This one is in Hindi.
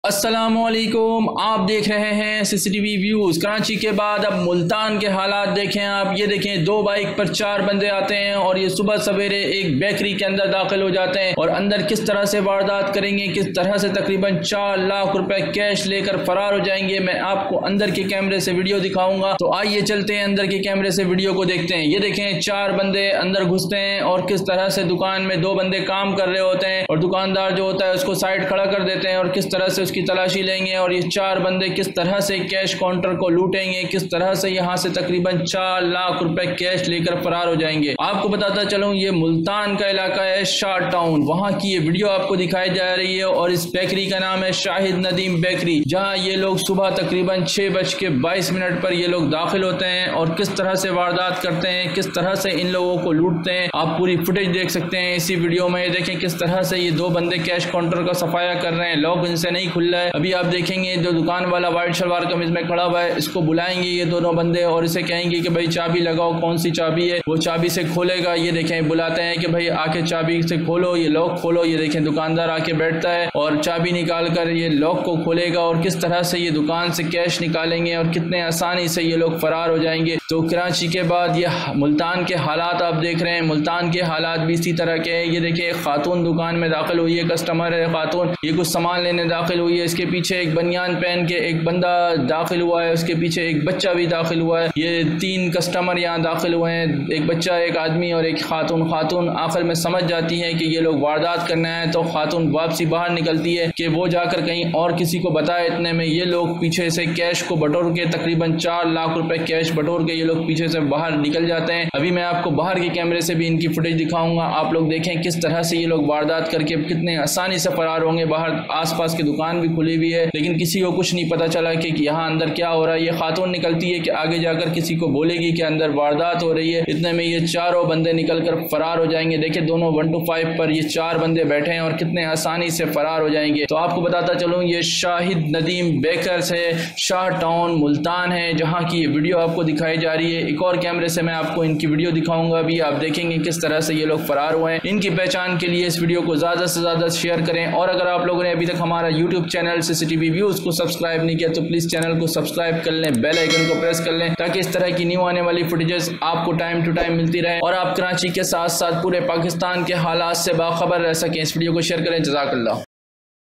अस्सलामुअलैकुम, आप देख रहे हैं सीसीटीवी व्यूज। कराची के बाद अब मुल्तान के हालात देखें आप। ये देखें, दो बाइक पर चार बंदे आते हैं और ये सुबह सवेरे एक बेकरी के अंदर दाखिल हो जाते हैं और अंदर किस तरह से वारदात करेंगे, किस तरह से तकरीबन 4 लाख रुपए कैश लेकर फरार हो जाएंगे। मैं आपको अंदर के कैमरे से वीडियो दिखाऊंगा, तो आइए चलते हैं अंदर के कैमरे से वीडियो को देखते हैं। ये देखें, चार बंदे अंदर घुसते हैं और किस तरह से दुकान में दो बंदे काम कर रहे होते हैं और दुकानदार जो होता है उसको साइड खड़ा कर देते हैं और किस तरह से की तलाशी लेंगे और ये चार बंदे किस तरह से कैश काउंटर को लूटेंगे, किस तरह से यहाँ से तकरीबन 4 लाख रुपए कैश लेकर फरार हो जाएंगे। आपको बताता चलूं, ये मुल्तान का इलाका है, शाह टाउन। वहाँ की ये वीडियो आपको दिखाई जा रही है और इस बेकरी का नाम है शाहिद नदीम बेकरी, जहाँ ये लोग सुबह तकरीबन 6:22 पर ये लोग दाखिल होते हैं और किस तरह से वारदात करते हैं, किस तरह से इन लोगों को लूटते हैं। आप पूरी फुटेज देख सकते हैं इसी वीडियो में। देखें किस तरह से ये दो बंदे कैश काउंटर का सफाया कर रहे हैं। लॉक इनसे नहीं खुल रहा है। अभी आप देखेंगे जो दुकान वाला वाइट शलवार कमीज में खड़ा हुआ है, इसको बुलाएंगे ये दोनों बंदे और इसे कहेंगे कि भाई चाबी लगाओ, कौन सी चाबी है। वो चाबी से खोलेगा। ये देखें, बुलाते हैं कि भाई आके चाबी से खोलो, ये लॉक खोलो। ये देखें, दुकानदार आके बैठता है और चाबी निकाल कर ये लॉक को खोलेगा और किस तरह से ये दुकान से कैश निकालेंगे और कितने आसानी से ये लोग फरार हो जाएंगे। तो कराची के बाद ये मुल्तान के हालात आप देख रहे हैं। मुल्तान के हालात भी इसी तरह के हैं। ये देखिए, एक खातून दुकान में दाखिल हुई है, कस्टमर है खातून, ये कुछ सामान लेने दाखिल हुई है। इसके पीछे एक बनियान पहन के एक बंदा दाखिल हुआ है, उसके पीछे एक बच्चा भी दाखिल हुआ है। ये 3 कस्टमर यहाँ दाखिल हुए हैं, एक बच्चा, एक आदमी और एक खातून। खातून आखिर में समझ जाती है कि ये लोग वारदात करना है, तो खातून वापसी बाहर निकलती है कि वो जाकर कहीं और किसी को बताए। इतने में ये लोग पीछे से कैश को बटोर के तकरीबन 4 लाख रुपए कैश बटोर के ये लोग पीछे से बाहर निकल जाते हैं। अभी मैं आपको बाहर के कैमरे से भी इनकी फुटेज दिखाऊंगा। आप लोग देखें किस तरह से ये लोग वारदात करके कितने आसानी से फरार होंगे। बाहर आसपास की दुकान भी खुली हुई है, लेकिन किसी को कुछ नहीं पता चला कि यहाँ अंदर क्या हो रहा है। ये खातून निकलती है कि आगे जाकर किसी को बोलेगी कि अंदर वारदात हो रही है। इतने में ये चारों बंदे निकलकर फरार हो जाएंगे। देखिए, दोनों 1 to 5 पर ये 4 बंदे बैठे हैं और कितने आसानी से फरार हो जाएंगे। तो आपको बताता चलूँ, ये शाहिद नदीम बेकर्स है, शाह टाउन मुल्तान है, जहाँ की ये वीडियो आपको दिखाई जा रही है। एक और कैमरे से मैं आपको इनकी वीडियो दिखाऊंगा। अभी आप देखेंगे किस तरह से ये लोग फरार हुए हैं। इनकी पहचान के लिए इस वीडियो को ज्यादा से ज्यादा शेयर करें और अगर आप लोगों ने अभी तक हमारा यूट्यूब चैनल सीसीटीवी व्यूज को सब्सक्राइब नहीं किया तो प्लीज चैनल को सब्सक्राइब कर लें, बेल आइकन को प्रेस कर लें, ताकि इस तरह की न्यू आने वाली फुटेजेस आपको टाइम टू टाइम मिलती रहे और आप कराची के साथ साथ पूरे पाकिस्तान के हालात से बाखबर रह सकें। इस वीडियो को शेयर करें। जज़ाकल्लाह।